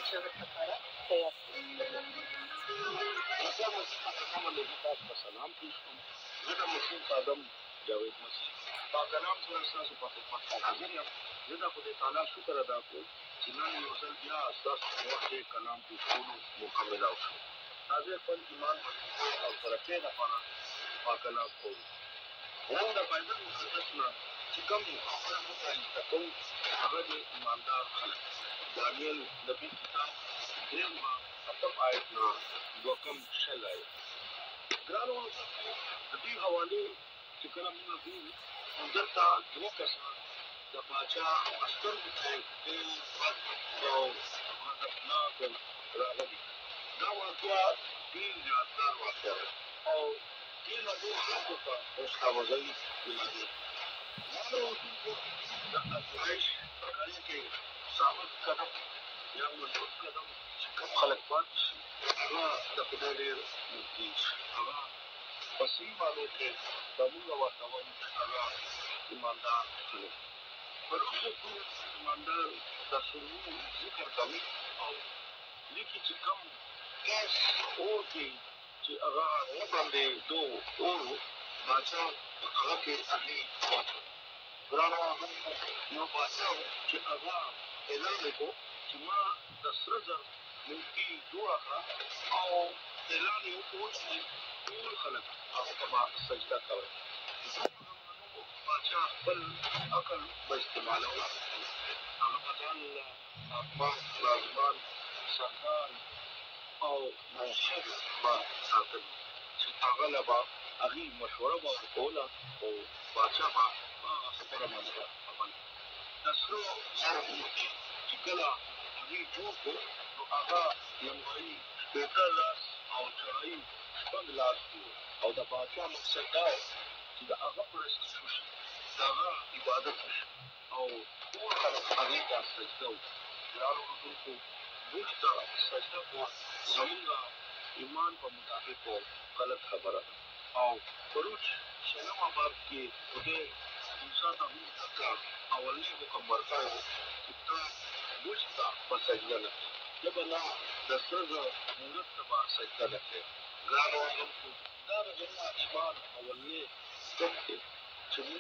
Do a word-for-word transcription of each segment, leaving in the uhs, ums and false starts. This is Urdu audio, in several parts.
ژبه لپاره تیار کړي. سلام پیش کوم. زه د مسلم خادم جاوید مسیح با کلام سره ستاسو په خدمت کې حاضر یم. زه د خدای تعالی شکر ادا کوم چې نن یو ځل بیا ستاسو په وخت کې کلام پیش کولو مکمل شو. تازه خپل ایمان او ترقۍ لپاره با کلام کوو. نن د بایبل مقدس نه چې کوم خبره موږ رایسته کوو هغه د ایماندار خلک. دانیل نبي کتاب درېیم باب اتم آیت نه دوه کم شل آیت. ګرانو د دې حوالې چې کله موږ ګورو نو دلته دوه کسان د پاچا سترګو ته ډېر بد او غضبناک راغلي. دا واقعه ډېر یادګار واقعه ده او ډېر نه ډېر خلکو ته اوسکاوزوي ملادي. مانو د ازمایش په کاري کې ثابت قدم یا مضبوط قدم چې کوم خلک پاتې شي هغه د خدای ډېر نږدې شي. هغه په صحیح معنو کې به موږ ورته وایو چې هغه ایماندار خلک. پرونی ټول ایماندار د سرور ذکر کوي او لیکي چې کوم ګیس اور کې چې هغه نه باندې دو اور باچا هغه کې هغې واچوي. ګرانو یو باچا چې هغه اعلان وکړو چې ما د سره زر ملکي جوړه کړه او اعلان یې وکړو چې ټول خلک هغه ته به سجده کوي. باچا خپل عقل به استعمالوي. هغه به ځان له حاکمان رازمان سردار او منشر به ساتل چې هغه له به هغې مشوره به ورکوله او باچا به هغه خبره باندې به عمل. د سرو زرو ملکي چې کله هغې جوړ کړو نو هغه لمبایي شپېته لاس او چړایي شپږ لاس دي او د باچا مقصد دا و چې د هغه پرستش وشي، د هغه عبادت وشي او ټول خلک هغې ته سجده وکړي. ګرانو اورېدونکو موږ ته سجده کول زموږ ایمان په مطابق غلط خبره ده او فروج شلمه باب کې خدای موسی ته هم دغه اولنی حکم ورکړی و چې ته موږ ته به سجده نه کړې، ته به نه د سره زر مورت ته به سجده نه کړې. ګرانو اورېدونکو دا د زموږ ایمان اولنی ستپ دی چې موږ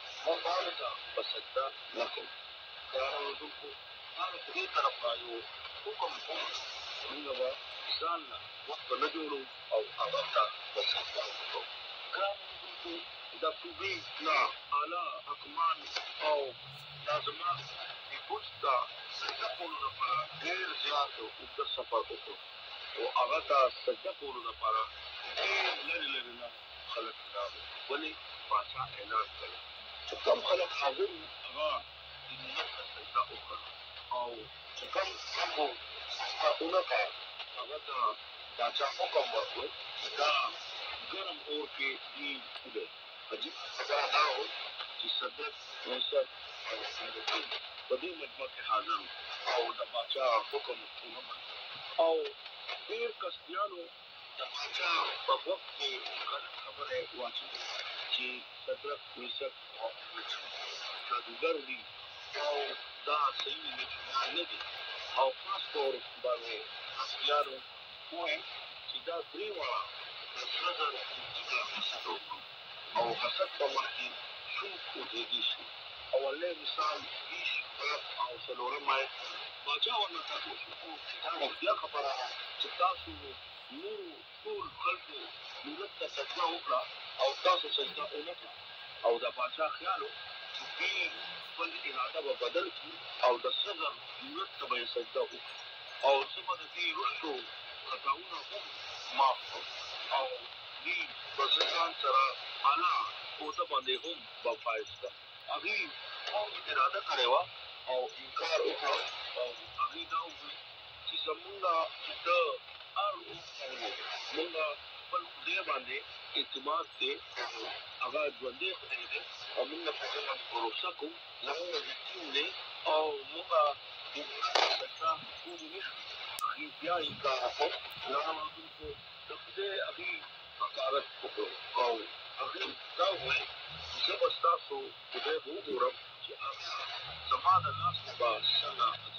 مړانو ته به سجده نه کوو. ګرانو اورېدونکو دا د خدای طرف نه یو حکم هم موږ به ځان نه وخت به نه جوړو او هغه ته به سجده وکړو. ګرانو اورېدونکو د صوبې نه اعلی حکمان او لازمان د برج ته سجده کولو لپاره ډېر زیات اوږده سفر وکړو او هغه ته سجده کولو لپاره ډېر لرې لرې نه خلک راغلل. ولې باچا اعلان کړی چې کوم خلک حاضر وو هغه د ملت ته سجده وکړه او چې کوم خلکو سجده ونه کړه هغه ته باچا حکم ورکړ چې دا ګرم اور کې دي وګړي. عجیب خبره دا و چې صدک نصرت او صدقین په دې مجمع کې حاضر وو او د باچا حکم ونه منل او ډېر قصدیانو د باچا په وخت کې غلط خبرې واچولې چې صدرک نصرت او جادوګر دي او دا صحیح نجومیان نه دي او خاص طور باندې قصدیانو وویل چې دا درې واړه د سره زر ملکي ته حسد وکړو او حسد په مخکې څوک وزېږي شي. اولنی مثال بیش باب او څلورم آیت باچا ورنه تپوس وکړو چې دا رښتیا خبره ده چې تاسو نورو ټول خلکو ملت ته سجده وکړه او تاسو سجده ونه کړه او د باچا خیال و چې دوی خپل اراده به بدل کړي او د سره زر ملت ته به یې سجده وکړي او زه به د دې وروستو خطاونه هم معاف کړم او دوی به زه ځان سره اعلی عهده باندې هم به فایز کړم. هغې هم اراده کړې وه او انکار وکړه او هغې دا وویل چې زمونږ چې ته هر مونږ خپل خدای باندې اعتماد دی هغه ژوندی خدای دی او مونږ په هغه بروسه کوو. زمونږ یقین دی او مونږ د سجده کولی نه شو. هغې بیا انکار وکړو. ګرانو اورېدونکو د خدای هغې حقارت وکړو او هغې دا وویل چې زه به ستاسو خدای به وګورم چې هغه زما د لاس نه به څنګه